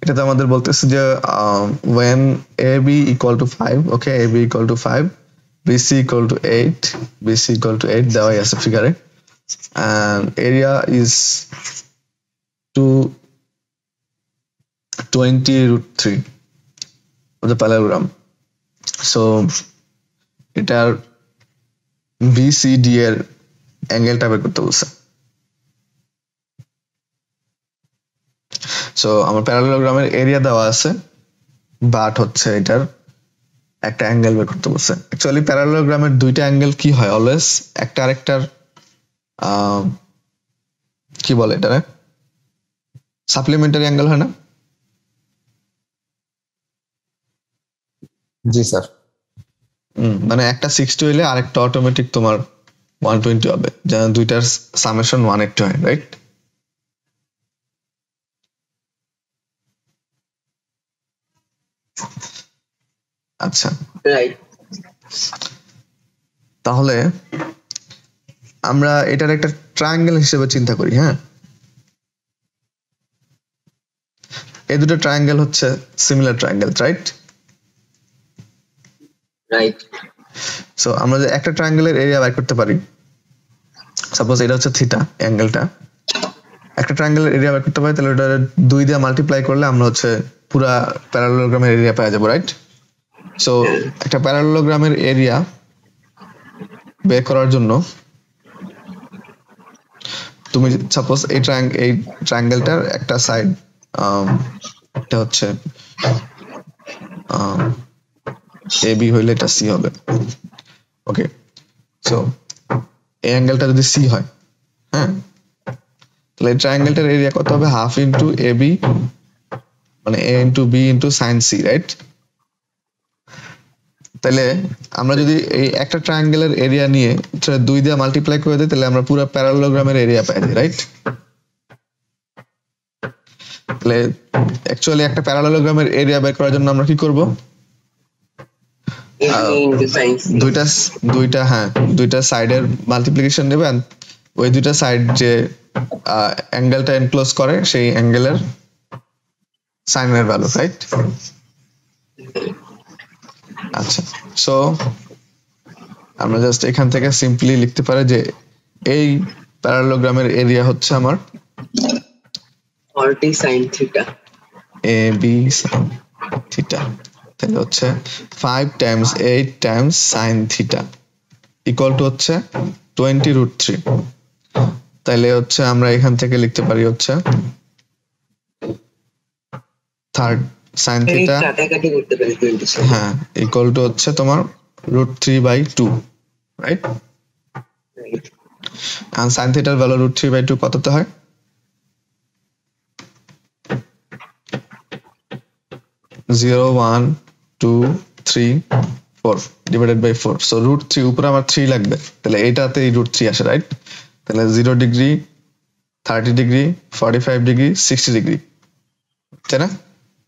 এটাতে আমাদের বলতেছে যে when AB equal to 5, okay, AB equal to 5, BC equal to 8, BC equal to 8 দেওয়াই আছে ফিগারে, and area is 20√3 of the parallelogram. So এটার BCD এর অ্যাঙ্গেলটা বের করতে বলছে। সো আমার প্যারালেলোগ্রামের এরিয়া দেওয়া আছে, বাট হচ্ছে এটার একটা অ্যাঙ্গেল বের করতে বলছে। অ্যাকচুয়ালি প্যারালেলোগ্রামের দুইটা অ্যাঙ্গেল কি হয় অলওয়েজ, একটা আরেকটার কি বলে এটারে, সাপ্লিমেন্টারি অ্যাঙ্গেল হয় না? জি স্যার। মানে একটা 60 হইলে আরেকটা অটোমেটিক তোমার 120 হবে, যেন দুইটার সামেশন 180 হয়, রাইট? আচ্ছা, রাইট। তাহলে আমরা এটার একটা ট্রায়াঙ্গেল হিসেবে চিন্তা করি। হ্যাঁ, এই দুটো ট্রায়াঙ্গেল হচ্ছে similar triangle, right? Right. So আমরা যে একটা ট্রায়াঙ্গেলের এরিয়া বের করতে পারি, সাপোজ এটা হচ্ছে থিটা অ্যাঙ্গেলটা, একটা ট্রায়াঙ্গেলের এরিয়া বের করতে পারি, তাহলে ওটা 2 দিয়ে মাল্টিপ্লাই করলে আমরা হচ্ছে পুরা প্যারালেলোগ্রামের এরিয়া পেয়ে যাবো, রাইট? সো একটা প্যারালেলোগ্রামের এরিয়া বের করার জন্য তুমি সাপোজ এই ট্রায়াঙ্গেলটার একটা সাইড এটা হচ্ছে AB হইলে এটা C হবে, ওকে? সো এই অ্যাঙ্গেলটা যদি C হয়, হ্যাঁ, তাহলে এই ট্রায়াঙ্গেলটার এরিয়া কত হবে? হাফ ইন্টু AB, মানে A into B into sine C, right? তাহলে আমরা যদি এই একটা ট্রায়াঙ্গেলের এরিয়া নিয়ে 2 দিয়ে মাল্টিপ্লাই করে দিই, তাহলে আমরা পুরো প্যারালেলোগ্রামের এরিয়া পাই যাই, রাইট? তাহলে অ্যাকচুয়ালি একটা প্যারালেলোগ্রামের এরিয়া বের করার জন্য আমরা কি করব? দুইটা সাইডের মাল্টিপ্লিকেশন নেবেন, ওই দুইটা সাইড যে অ্যাঙ্গেলটা এনক্লোজ করে সেই অ্যাঙ্গেলের সাইনের ভ্যালু, রাইট? আচ্ছা, সো আমরা জাস্ট এখান থেকে সিম্পলি লিখতে পারি যে এই প্যারালেলোগ্রামের এরিয়া হচ্ছে আমার 40 sin theta, AB sin theta, তাহলে হচ্ছে 5 times 8 times sin theta equal to হচ্ছে 20√3। তাহলে হচ্ছে আমরা এখান থেকে লিখতে পারি হচ্ছে থার্ড sin থিটা, কাটাকাটি করতে পারি 20, হ্যাঁ, ইকুয়াল টু হচ্ছে তোমার √3/2, রাইট? আর sin থিটার ভ্যালু √3/2 কততে হয়? 0 1 2 3 4 ডিভাইডেড বাই 4। সো √3 উপরে আমার 3 লাগবে, তাহলে এটাতে √3 আসে, রাইট? তাহলে 0 ডিগ্রি, 30 ডিগ্রি, 45 ডিগ্রি, 60 ডিগ্রি, তাই না?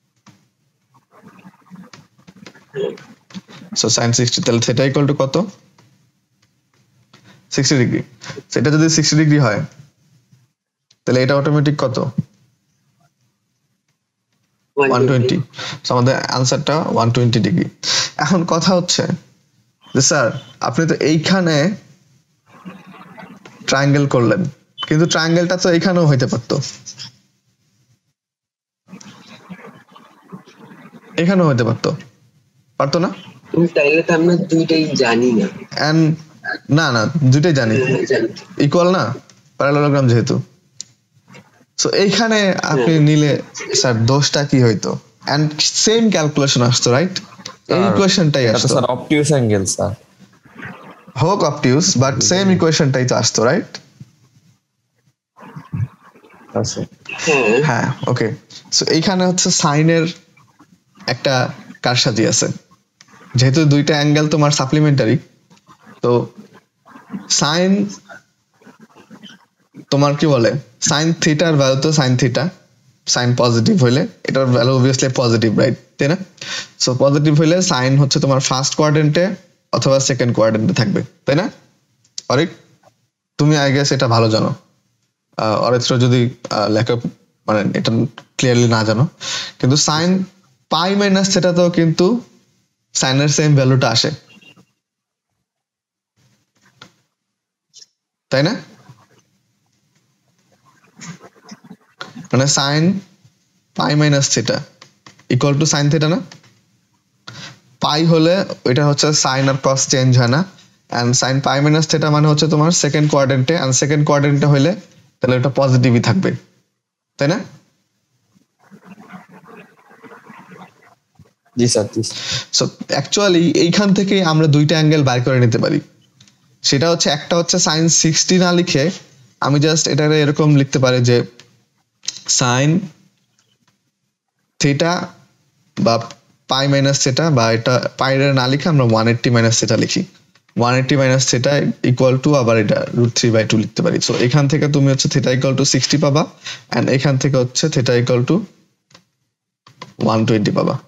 সো sin 60, তাহলে থিটা ইকুয়াল টু কত? 60 ডিগ্রি। সেটা যদি 60 ডিগ্রি হয়, তাহলে এটা অটোমেটিক কত? 120। সো আমাদের আনসারটা 120 ডিগ্রি। এখন কথা হচ্ছে যে স্যার আপনি তো এইখানে ট্রায়াঙ্গেল করলেন, কিন্তু ট্রায়াঙ্গেলটা তো এইখানেও হইতে পারতো, এখানেও হইতে পারতো, পারতো না? তাইলে তো আমরা দুইটাই জানি না। এন্ড না দুইটাই জানি, ইকুয়াল না প্যারালেলোগ্রাম যেহেতু। সো এইখানে আপনি নিলে স্যার দোষটা কি হইতো? এন্ড সেম ক্যালকুলেশন আসতো, রাইট? এই ইকুয়েশনটাই আসতো স্যার, অবটিউস অ্যাঙ্গেল স্যার, হোক অবটিউস, বাট সেম ইকুয়েশনটাই তো আসতো, রাইট? আচ্ছা, হ্যাঁ, ওকে। সো এইখানে হচ্ছে সাইনের একটা কারসাজি আছে, যেহেতু দুইটা অ্যাঙ্গেল তোমার সাপ্লিমেন্টারি, তো সাইন তোমার কি বলে, সাইন থিটার ভ্যালু তো সাইন থিটা, সাইন পজিটিভ হইলে এটার ভ্যালু অবভিয়াসলি পজিটিভ, রাইট? তাই না? সো পজিটিভ হইলে সাইন হচ্ছে তোমার ফার্স্ট কোয়াড্রেন্টে অথবা সেকেন্ড কোয়াড্রেন্টে থাকবে, তাই না? অরিক, তুমি আই গেস এটা ভালো জানো। অরিত্র যদি লেখা মানে এটা ক্লিয়ারলি না জানো, কিন্তু সাইন পাই মাইনাস থিটাতেও কিন্তু সাইনের সেম ভ্যালুটা আসে, তাই না? মানে sine pi minus theta equal to sine theta না? পাই হলে এটা হচ্ছে সাইন আর কস চেঞ্জ হয় না, and sine pi minus theta মানে হচ্ছে তোমার সেকেন্ড কোয়াড্রেন্টে, এন্ড সেকেন্ড কোয়াড্রেন্টে হইলে তাহলে এটা পজিটিভই থাকবে, তাই না? জি স্যার, জি। সো অ্যাকচুয়ালি এইখান থেকে আমরা দুইটা অ্যাঙ্গেল বাইর করে নিতে পারি। সেটা হচ্ছে একটা হচ্ছে সাইন 60 না লিখে আমি জাস্ট এটাকে এরকম লিখতে পারি যে সাইন থিটা বা পাই মাইনাস থিটা, বা এটা পাইরে না লিখে আমরা 180 মাইনাস থিটা লিখি। 180 মাইনাস থিটা ইকুয়াল টু আবার এটা √3/2 লিখতে পারি। সো এখান থেকে তুমি হচ্ছে থিটা ইকুয়াল টু 60 পাবা, এন্ড এখান থেকে হচ্ছে থিটা ইকুয়াল টু 120 পাবা।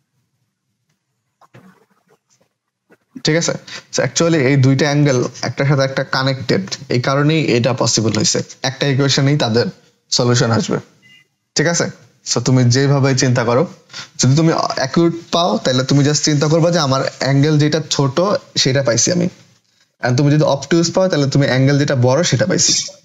ঠিক আছে? সো অ্যাকচুয়ালি এই দুইটা অ্যাঙ্গেল একটার সাথে একটা কানেক্টেড, এই কারণেই এটা পসিবল হয়েছে। একটা ইকুয়েশনেই তাদের সলিউশন আসবে। ঠিক আছে? সো তুমি যেভাবে চিন্তা করো, যদি তুমি অ্যাকিউট পাও তাহলে তুমি জাস্ট চিন্তা করবা যে আমার অ্যাঙ্গেল যেটা ছোট সেটা পাইছি আমি, আর তুমি যদি অবটিউজ পাও তাহলে তুমি অ্যাঙ্গেল যেটা বড় সেটা পাইছি।